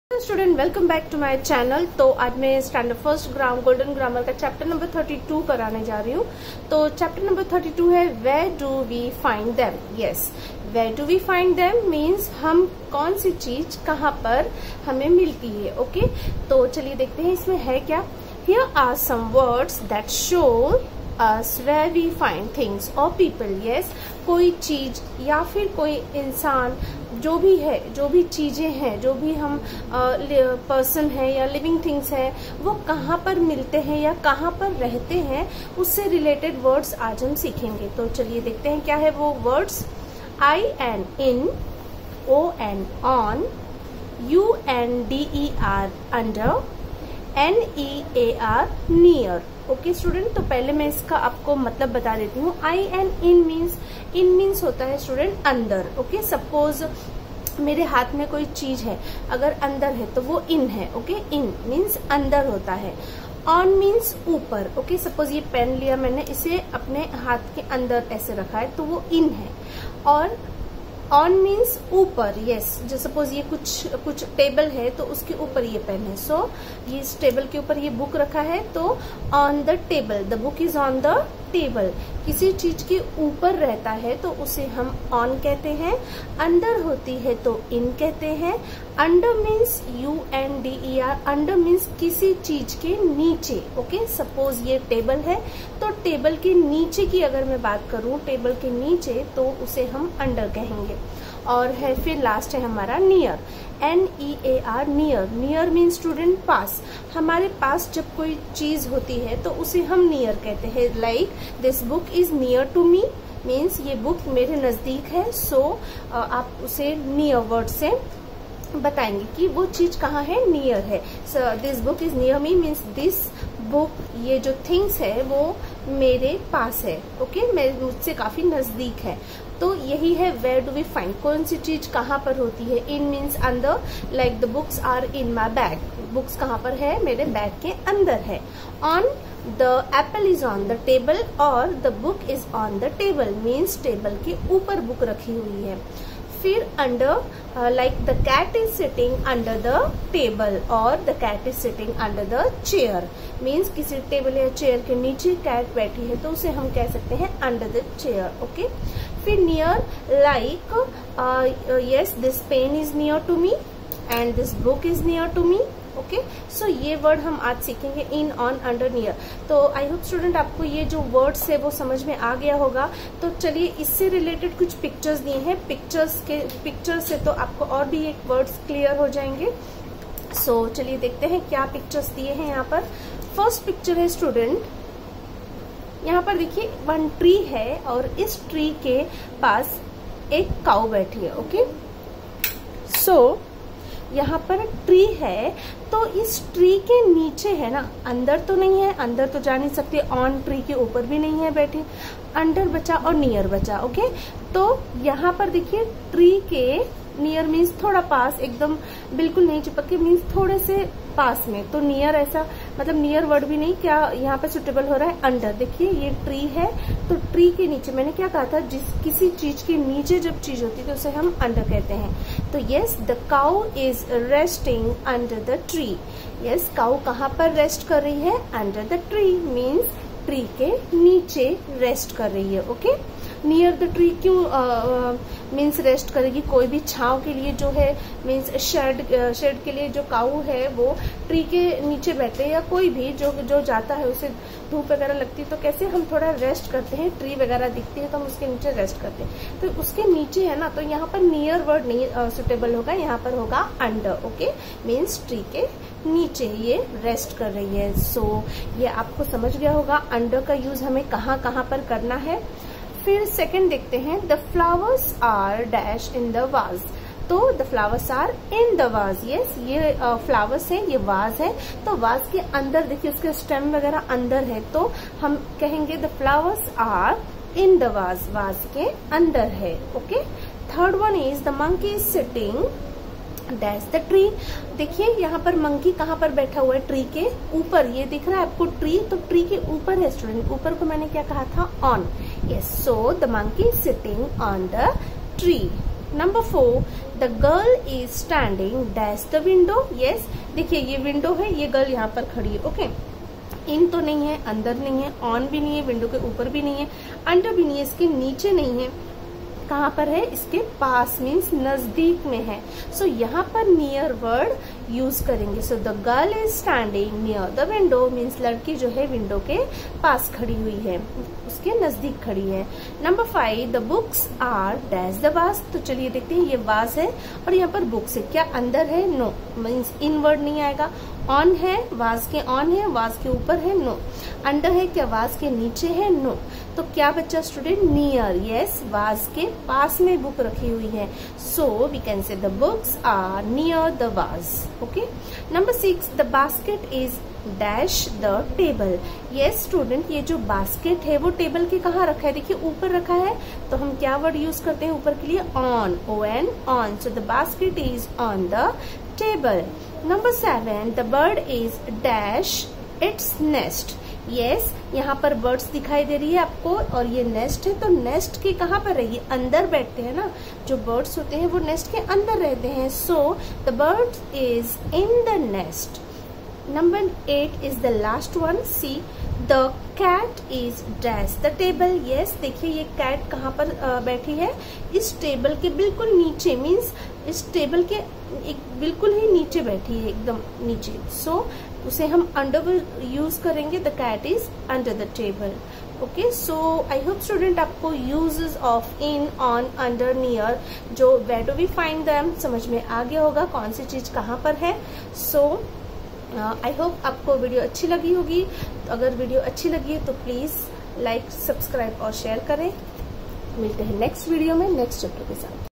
Student welcome back to my channel. तो आज मैं स्टैंडर्ड फर्स्ट गोल्डन ग्रामर का चैप्टर नंबर 32 कराने जा रही हूँ। तो चैप्टर नंबर 32 है where do we find them. Yes, where do we find them means हम कौन सी चीज कहाँ पर हमें मिलती है। ओके, तो चलिए देखते हैं इसमें है क्या। Here are some words that show us where we find things or people। yes, कोई चीज या फिर कोई इंसान, जो भी है, जो भी चीजें हैं, जो भी हम पर्सन है या लिविंग थिंग्स है, वो कहाँ पर मिलते हैं या कहाँ पर रहते हैं, उससे रिलेटेड वर्ड्स आज हम सीखेंगे। तो चलिए देखते हैं क्या है वो words. I and in, O and on, U and DER under, NEAR near। Okay student, तो पहले मैं इसका आपको मतलब बता देती हूँ। आई एंड इन मीन्स होता है स्टूडेंट अंदर। ओके, सपोज मेरे हाथ में कोई चीज है, अगर अंदर है तो वो इन है। ओके, इन मीन्स अंदर होता है। ऑन मीन्स ऊपर। ओके, सपोज ये पेन लिया मैंने, इसे अपने हाथ के अंदर ऐसे रखा है तो वो इन है। और ऑन मीन्स ऊपर। यस, जो सपोज ये कुछ टेबल है तो उसके ऊपर ये पेन है, सो ये इस टेबल के ऊपर ये बुक रखा है तो on the table, the book is on the table. किसी चीज के ऊपर रहता है तो उसे हम ऑन कहते हैं। अंदर होती है तो इन कहते हैं। Under means UNDER, under means किसी चीज के नीचे। ओके, सपोज ये टेबल है तो टेबल के नीचे की अगर मैं बात करूं, टेबल के नीचे, तो उसे हम अंडर कहेंगे। और है फिर लास्ट है हमारा near, NEAR near. Near means student पास। हमारे पास जब कोई चीज होती है तो उसे हम नियर कहते हैं। Like this book is near to me means ये बुक मेरे नजदीक है। सो आप उसे नियर वर्ड से बताएंगे कि वो चीज कहाँ है, नियर है। This book is near me means this book, ये जो थिंग्स है वो मेरे पास है। ओके, मुझसे काफी नजदीक है। तो यही है वेयर डू वी फाइंड, कौन सी चीज कहाँ पर होती है। इन मीन्स अंदर, like the books are in my bag, books कहाँ पर है, मेरे बैग के अंदर है। On, the apple is on the table और the book is on the table means table के ऊपर बुक रखी हुई है। फिर under, like the cat is sitting under the table और the cat is sitting under the chair means किसी table या चेयर के नीचे कैट बैठी है तो उसे हम कह सकते हैं अंडर द चेयर। ओके, फिर near, like yes this pen is near to me and this book is near to me. Okay, so ये वर्ड हम आज सीखेंगे, इन, ऑन, अंडर, नियर। तो आई होप स्टूडेंट आपको ये जो वर्ड्स है वो समझ में आ गया होगा। तो चलिए इससे रिलेटेड कुछ पिक्चर्स दिए हैं, पिक्चर्स से तो आपको और भी एक वर्ड्स क्लियर हो जाएंगे। सो चलिए देखते हैं क्या पिक्चर्स दिए हैं यहाँ पर। फर्स्ट पिक्चर है स्टूडेंट, यहाँ पर देखिए वन ट्री है और इस ट्री के पास एक काऊ बैठी है। ओके, सो यहाँ पर ट्री है तो इस ट्री के नीचे है ना, अंदर तो नहीं है, अंदर तो जा नहीं सकते, ऑन ट्री के ऊपर भी नहीं है बैठी, अंडर बचा और नियर बचा। ओके, तो यहाँ पर देखिए ट्री के नियर मीन्स थोड़ा पास, एकदम बिल्कुल नहीं चिपक के मीन्स थोड़े से पास में। तो नियर ऐसा मतलब नियर वर्ड भी नहीं, क्या यहाँ पे सुटेबल हो रहा है, अंडर। देखिए ये ट्री है तो ट्री के नीचे, मैंने क्या कहा था, किसी चीज के नीचे जब चीज होती है तो उसे हम अंडर कहते हैं। तो yes, the cow is resting under the tree. Yes, cow कहाँ पर रेस्ट कर रही है, under the tree means tree के नीचे रेस्ट कर रही है। ओके, नियर द ट्री क्यों मीन्स रेस्ट करेगी, कोई भी छांव के लिए जो है मीन्स शेड के लिए जो काऊ है वो ट्री के नीचे बैठे, या कोई भी जो जाता है उसे धूप वगैरह लगती है तो कैसे हम थोड़ा रेस्ट करते हैं, ट्री वगैरह दिखती है तो हम उसके नीचे रेस्ट करते हैं। तो उसके नीचे है ना, तो यहाँ पर नियर वर्ड नहीं सुटेबल होगा, यहाँ पर होगा अंडर। ओके, मीन्स ट्री के नीचे ये रेस्ट कर रही है। सो ये आपको समझ गया होगा अंडर का यूज हमें कहाँ कहाँ पर करना है। फिर सेकंड देखते हैं, the flowers are dash in the vase. तो the flowers are in the vase. Yes, ये फ्लावर्स है, ये वाज है तो वाज के अंदर देखिए उसके स्टेम वगैरह अंदर है तो हम कहेंगे the flowers are in the vase, vase के अंदर है। Okay, third one is the monkey is sitting dash the tree. देखिए यहाँ पर मंकी कहाँ पर बैठा हुआ है, ट्री के ऊपर। ये दिख रहा है आपको ट्री, तो ट्री के ऊपर है स्टूडेंट, ऊपर को मैंने क्या कहा था, on. Yes, so the monkey is sitting on the tree. Number 4, the girl is standing dash the window. Yes, देखिए ये विंडो है, ये गर्ल यहाँ पर खड़ी है। ओके, इन तो नहीं है, अंदर नहीं है, ऑन भी नहीं है, विंडो के ऊपर भी नहीं है, अंडर भी नहीं है, इसके नीचे नहीं है, कहाँ पर है? इसके पास मीन्स नजदीक में है। सो यहाँ पर नियर वर्ड यूज करेंगे। So the girl is standing near the window means लड़की जो है विंडो के पास खड़ी हुई है, उसके नजदीक खड़ी है। Number 5, the books are dash the vase. तो चलिए देखते हैं, ये वाज है और यहाँ पर बुक्स है, क्या अंदर है? नो, मीन्स इन वर्ड नहीं आएगा। ऑन है, वाज के ऑन है, वाज के ऊपर है, नो। अंडर है, क्या वाज के नीचे है? नो। तो क्या बच्चा स्टूडेंट? नियर। यस, वाज के पास में बुक रखी हुई है। So we can say the books are near the vase. Okay. Number 6, the basket is dash the table. Yes student, ये जो बास्केट है वो टेबल के कहाँ रखा है? देखिए ऊपर रखा है, तो हम क्या वर्ड यूज करते हैं ऊपर के लिए? On, ON, on. So the basket is on the table. Number 7, the bird is dash its nest. यस, यहाँ पर बर्ड्स दिखाई दे रही है आपको और ये नेस्ट है, तो नेस्ट के कहाँ पर है? ये अंदर बैठते हैं ना, जो बर्ड्स होते हैं वो नेस्ट के अंदर रहते हैं। So the bird is in the nest. Number 8 is the last one. See, the cat is dash the table. Yes, देखिए ये कैट कहाँ पर बैठी है? इस टेबल के बिल्कुल नीचे, मीन्स इस टेबल के एक बिल्कुल ही नीचे बैठी है, एकदम नीचे। सो उसे हम अंडर यूज करेंगे। The cat is under the table. Okay, so I hope student आपको uses of in, on, under, near, जो where do we find them समझ में आ गया होगा, कौन सी चीज कहाँ पर है। सो आई होप आपको वीडियो अच्छी लगी होगी। तो अगर वीडियो अच्छी लगी है तो प्लीज लाइक, सब्सक्राइब और शेयर करें। मिलते हैं नेक्स्ट वीडियो में नेक्स्ट चैप्टर के साथ।